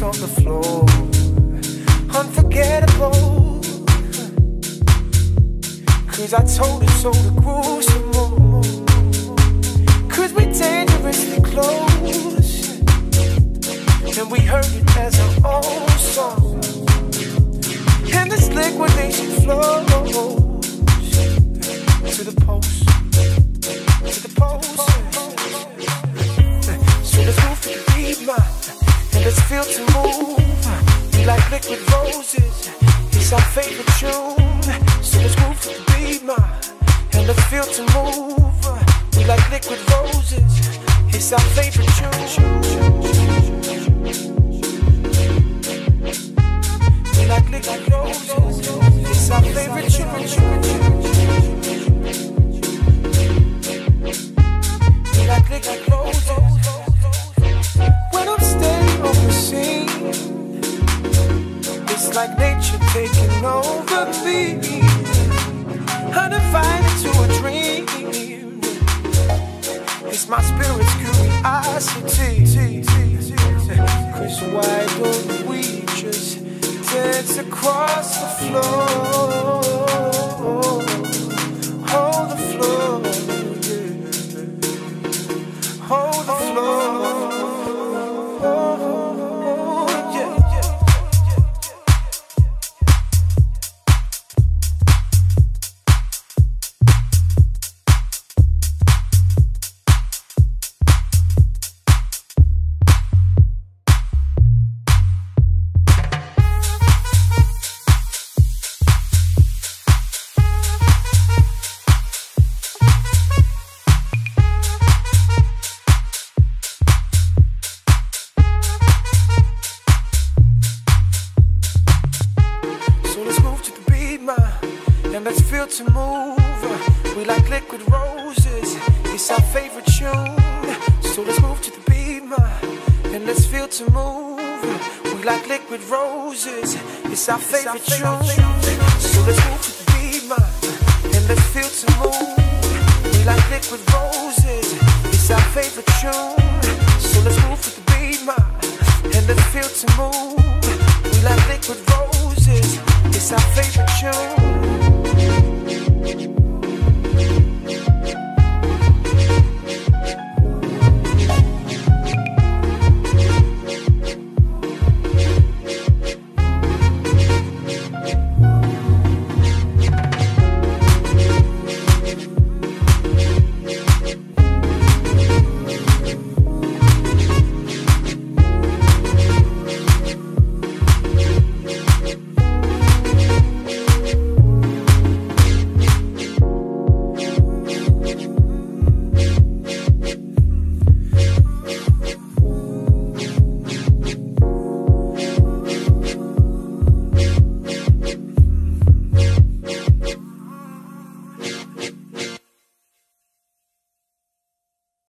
on the floor. Unforgettable, 'cause I told her so to groove some more. 'Cause we dangerously close, and we heard it as our own song. And this liquidation flows to the post, to the post. So let's move to the beat, man, and let's feel to move. We like liquid roses, it's our favorite tune. So let's move to the beat, man, and let's feel to move. We like liquid roses, it's our favorite tune. We like liquid roses, it's our favorite tune. We like liquid roses. When I'm staying on the scene, it's like nature taking over me. Uninvited to a dream, it's my spirit's curiosity. 'Cause why don't we just dance across the floor? Hold the floor, yeah. Hold the floor. And let's feel to move. We like liquid roses, it's our favorite tune. So let's move to the beat, man, and let's feel to move. We like liquid roses, it's our favorite tune. So let's move.